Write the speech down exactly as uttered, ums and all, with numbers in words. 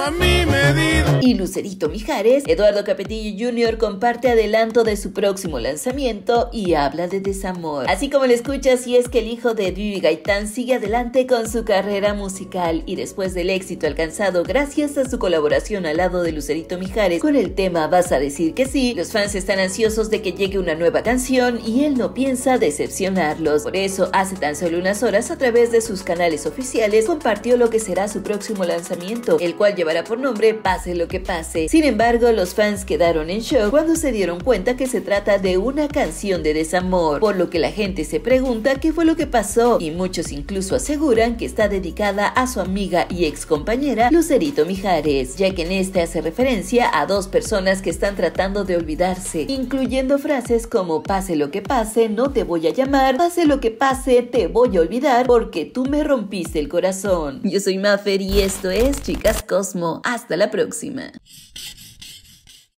a mi medida. Y Lucerito Mijares, Eduardo Capetillo junior comparte adelanto de su próximo lanzamiento y habla de desamor. Así como lo escuchas, y es que el hijo de Vivi Gaitán sigue adelante con su carrera musical y después del éxito alcanzado gracias a su colaboración al lado de Lucerito Mijares con el tema Vas a decir que sí, los fans están ansiosos de que llegue una nueva canción y él no piensa decepcionarlos. Por eso, hace tan solo unas horas a través de sus canales oficiales compartió lo que será su próximo lanzamiento, el cual llevará por nombre Pase lo que pase. Sin embargo, los fans quedaron en shock cuando se dieron cuenta que se trata de una canción de desamor, por lo que la gente se pregunta qué fue lo que pasó y muchos incluso aseguran que está dedicada a su amiga y ex compañera Lucerito Mijares, ya que en este hace referencia a dos personas que están tratando de olvidarse, incluyendo frases como pase lo que pase, no te voy a llamar, pase lo que pase, te voy a olvidar porque tú me rompiste el corazón. Yo soy Mafer y esto es Chicas Cosmo. Hasta la próxima.